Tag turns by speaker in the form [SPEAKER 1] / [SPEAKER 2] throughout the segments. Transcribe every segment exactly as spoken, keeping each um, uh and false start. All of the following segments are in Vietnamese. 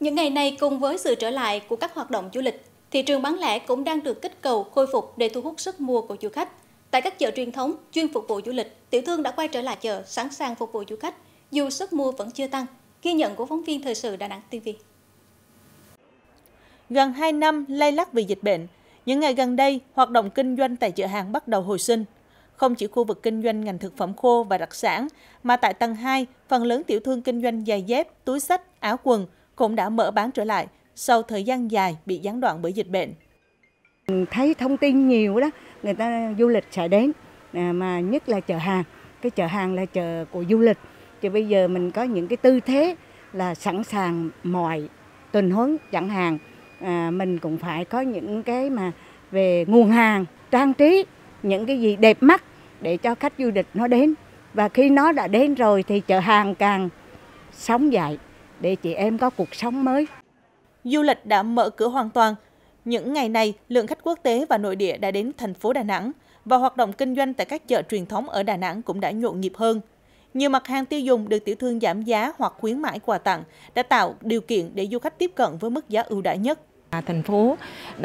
[SPEAKER 1] Những ngày này cùng với sự trở lại của các hoạt động du lịch, thị trường bán lẻ cũng đang được kích cầu khôi phục để thu hút sức mua của du khách. Tại các chợ truyền thống chuyên phục vụ du lịch, tiểu thương đã quay trở lại chợ sẵn sàng phục vụ du khách, dù sức mua vẫn chưa tăng. Ghi nhận của phóng viên thời sự Đà Nẵng ti vi.
[SPEAKER 2] Gần hai năm lay lắc vì dịch bệnh, những ngày gần đây, hoạt động kinh doanh tại chợ hàng bắt đầu hồi sinh. Không chỉ khu vực kinh doanh ngành thực phẩm khô và đặc sản, mà tại tầng hai, phần lớn tiểu thương kinh doanh giày dép, túi xách, áo quần cũng đã mở bán trở lại sau thời gian dài bị gián đoạn bởi dịch bệnh.
[SPEAKER 3] Thấy thông tin nhiều đó, người ta du lịch sẽ đến, mà nhất là chợ hàng. Cái chợ hàng là chợ của du lịch. Thì bây giờ mình có những cái tư thế là sẵn sàng mọi tình huống, chẳng hạn à, mình cũng phải có những cái mà về nguồn hàng, trang trí, những cái gì đẹp mắt để cho khách du lịch nó đến. Và khi nó đã đến rồi thì chợ hàng càng sống dậy để chị em có cuộc sống mới.
[SPEAKER 2] Du lịch đã mở cửa hoàn toàn. Những ngày này, lượng khách quốc tế và nội địa đã đến thành phố Đà Nẵng và hoạt động kinh doanh tại các chợ truyền thống ở Đà Nẵng cũng đã nhộn nhịp hơn. Nhiều mặt hàng tiêu dùng được tiểu thương giảm giá hoặc khuyến mãi quà tặng đã tạo điều kiện để du khách tiếp cận với mức giá ưu đãi nhất.
[SPEAKER 4] Thành phố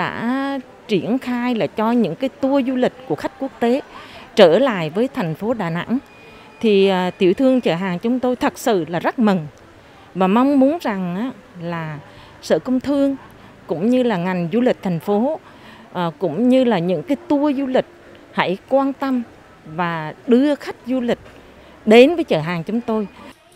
[SPEAKER 4] đã triển khai là cho những cái tour du lịch của khách quốc tế trở lại với thành phố Đà Nẵng. Thì tiểu thương chợ hàng chúng tôi thật sự là rất mừng và mong muốn rằng là Sở Công Thương cũng như là ngành du lịch thành phố cũng như là những cái tour du lịch hãy quan tâm và đưa khách du lịch đến với chợ hàng chúng tôi.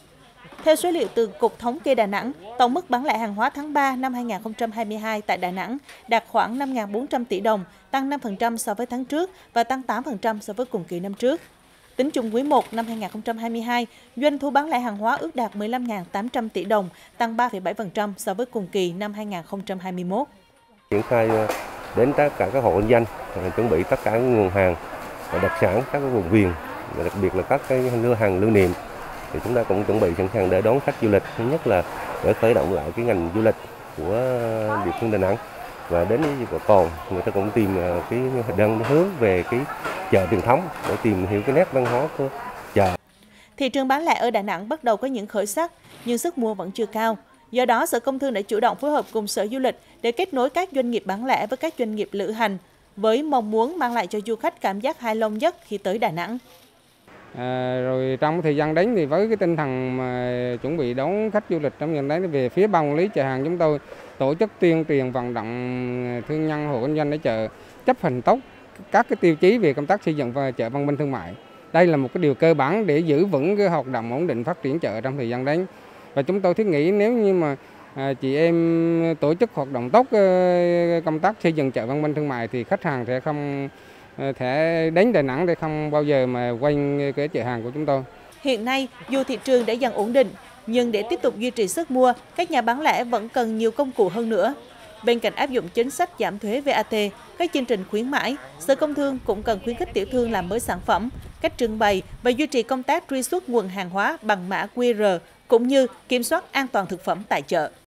[SPEAKER 2] Theo số liệu từ Cục Thống kê Đà Nẵng, tổng mức bán lẻ hàng hóa tháng ba năm hai nghìn không trăm hai mươi hai tại Đà Nẵng đạt khoảng năm nghìn bốn trăm tỷ đồng, tăng năm phần trăm so với tháng trước và tăng tám phần trăm so với cùng kỳ năm trước. Tính chung quý một năm hai nghìn không trăm hai mươi hai, doanh thu bán lẻ hàng hóa ước đạt mười lăm nghìn tám trăm tỷ đồng, tăng ba phẩy bảy phần trăm so với cùng kỳ năm hai nghìn không trăm hai mươi mốt.
[SPEAKER 5] Triển khai đến tất cả các hộ kinh doanh, chuẩn bị tất cả nguồn hàng đặc sản, các vùng miền, đặc biệt là các cái lô hàng lưu niệm. Thì chúng ta cũng chuẩn bị sẵn sàng để đón khách du lịch, thứ nhất là để khởi động lại cái ngành du lịch của địa phương Đà Nẵng, và đến với bà con người ta cũng tìm cái đang hướng về cái chợ truyền thống để tìm hiểu cái nét văn hóa của chợ.
[SPEAKER 2] Thị trường bán lẻ ở Đà Nẵng bắt đầu có những khởi sắc, nhưng sức mua vẫn chưa cao. Do đó, Sở Công Thương đã chủ động phối hợp cùng Sở Du lịch để kết nối các doanh nghiệp bán lẻ với các doanh nghiệp lữ hành, với mong muốn mang lại cho du khách cảm giác hài lòng nhất khi tới Đà Nẵng.
[SPEAKER 6] À, rồi trong thời gian đến thì với cái tinh thần mà chuẩn bị đón khách du lịch trong những đấy, về phía ban quản lý chợ hàng chúng tôi tổ chức tuyên truyền vận động thương nhân hộ kinh doanh ở chợ chấp hành tốt các cái tiêu chí về công tác xây dựng và chợ văn minh thương mại. Đây là một cái điều cơ bản để giữ vững cái hoạt động ổn định phát triển chợ trong thời gian đến. Và chúng tôi thiết nghĩ nếu như mà à, chị em tổ chức hoạt động tốt công tác xây dựng chợ văn minh thương mại thì khách hàng sẽ không thể đến Đà Nẵng để không bao giờ mà quanh cái chợ hàng của chúng tôi.
[SPEAKER 2] Hiện nay, dù thị trường đã dần ổn định, nhưng để tiếp tục duy trì sức mua, các nhà bán lẻ vẫn cần nhiều công cụ hơn nữa. Bên cạnh áp dụng chính sách giảm thuế vê a tê, các chương trình khuyến mãi, Sở Công Thương cũng cần khuyến khích tiểu thương làm mới sản phẩm, cách trưng bày và duy trì công tác truy xuất nguồn hàng hóa bằng mã quy rờ, cũng như kiểm soát an toàn thực phẩm tại chợ.